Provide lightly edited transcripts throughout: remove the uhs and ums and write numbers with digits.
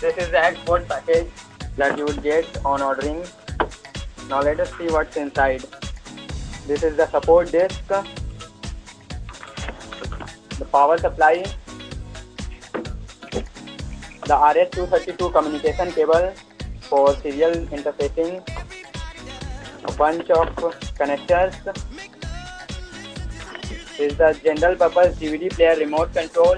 This is the Xboard package that you would get on ordering. Now let us see what's inside. This is the support disc, the power supply, the RS-232 communication cable for serial interfacing, a bunch of connectors. This is the general purpose DVD player remote control,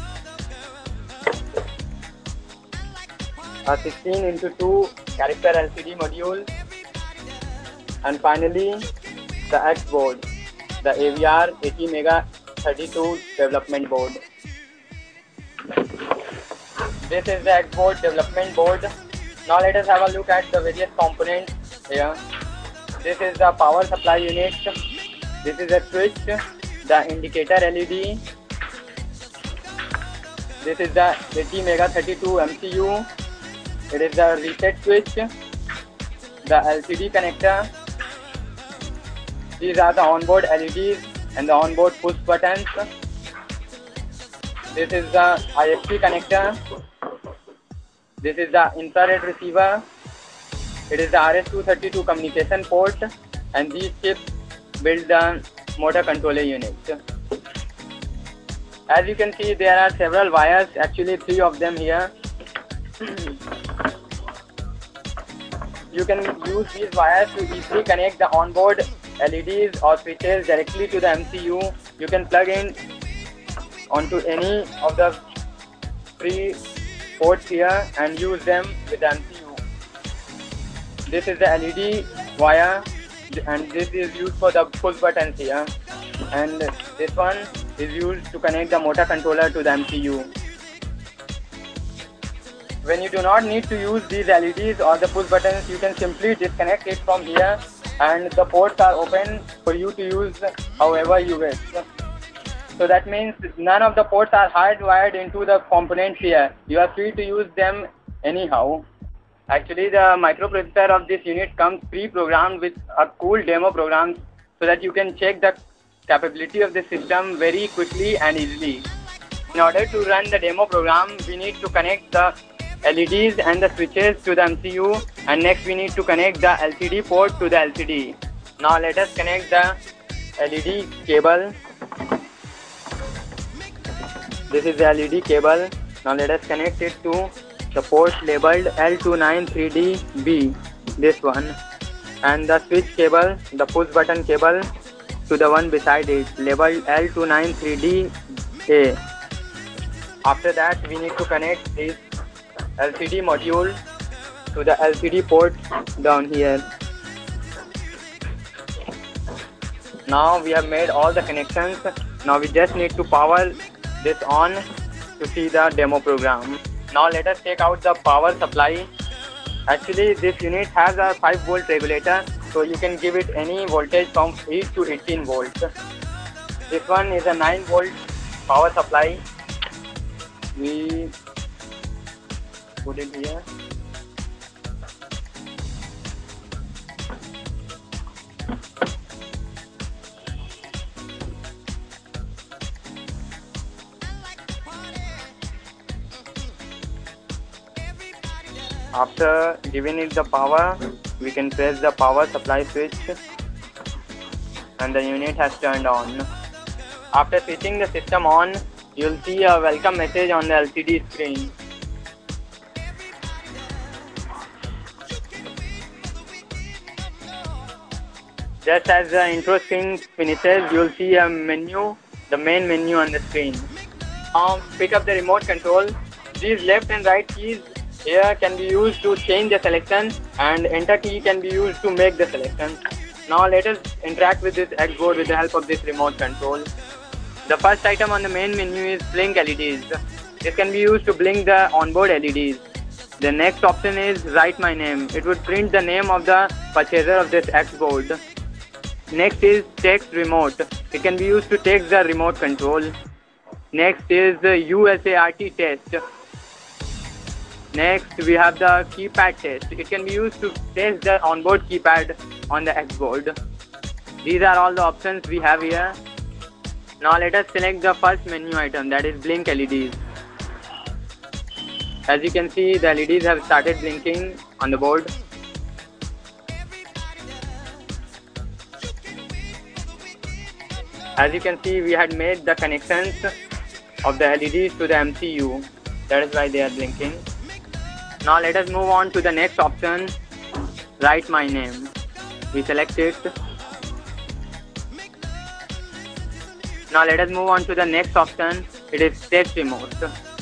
a 16:2 character LCD module, and finally the Xboard, the AVR 80MEGA32 development board. This is the Xboard development board. Now let us have a look at the various components here. This is the power supply unit. This is a switch, the indicator LED. This is the 80MEGA32 MCU. It is the reset switch, the LCD connector. These are the onboard LEDs and the onboard push buttons. This is the ISP connector. This is the infrared receiver. It is the RS-232 communication port, and these chips build the motor controller unit. As you can see, there are several wires, actually 3 of them here. You can use these wires to easily connect the onboard LEDs or switches directly to the MCU. You can plug in onto any of the 3 ports here and use them with the MCU. This is the LED wire, and this is used for the push buttons here, and this one is used to connect the motor controller to the MCU. When you do not need to use these LEDs or the push buttons, you can simply disconnect it from here, and the ports are open for you to use however you wish. So that means none of the ports are hardwired into the components here. You are free to use them anyhow. Actually, the microprocessor of this unit comes pre-programmed with a cool demo program so that you can check the capability of the system very quickly and easily. In order to run the demo program, we need to connect the LEDs and the switches to the MCU, and next we need to connect the LCD port to the LCD. Now let us connect the LED cable. This is the LED cable. Now let us connect it to the port labeled L293DB, this one, and the switch cable, the push button cable, to the one beside it labeled L293DA. After that, we need to connect this LCD module to the LCD port down here. Now we have made all the connections. Now we just need to power this on to see the demo program. Now let us take out the power supply. Actually, this unit has a 5-volt regulator, so you can give it any voltage from 8 to 18 volts. This one is a 9-volt power supply. We put it here. After giving it the power, we can press the power supply switch and the unit has turned on. After switching the system on, you will see a welcome message on the LCD screen. Just as the intro screen finishes, you will see a menu, the main menu on the screen. Now pick up the remote control. These left and right keys here can be used to change the selection, and enter key can be used to make the selection. Now let us interact with this Xboard with the help of this remote control. The first item on the main menu is blink LEDs. This can be used to blink the onboard LEDs. The next option is write my name. It would print the name of the purchaser of this Xboard. Next is text remote. It can be used to text the remote control. Next is the USART test. Next we have the keypad test. It can be used to test the onboard keypad on the Xboard. These are all the options we have here. Now let us select the first menu item, that is blink LEDs. As you can see, the LEDs have started blinking on the board. As you can see, we had made the connections of the LEDs to the MCU. That is why they are blinking. Now let us move on to the next option, write my name. We select it. Now let us move on to the next option, it is test remote.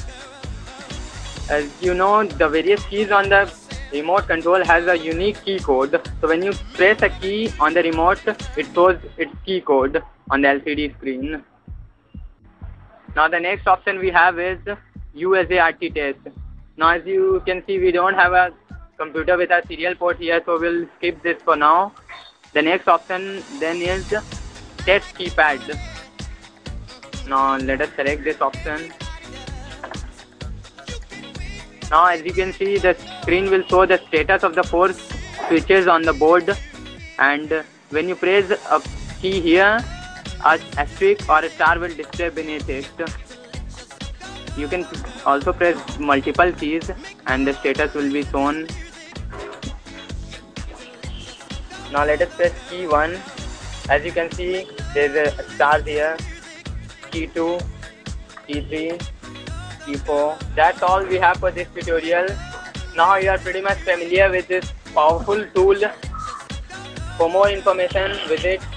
As you know, the various keys on the remote control has a unique key code. So when you press a key on the remote, it shows its key code on the LCD screen. Now the next option we have is USART test. Now as you can see, we don't have a computer with a serial port here, so we'll skip this for now. The next option then is test keypad. Now let us select this option. Now as you can see, the screen will show the status of the 4 switches on the board, and when you press a key here, a asterisk or a star will display beneath it. You can also press multiple keys and the status will be shown. Now let us press key 1. As you can see, there is a star here. Key 2, key 3, key 4. That's all we have for this tutorial. Now you are pretty much familiar with this powerful tool. For more information, visit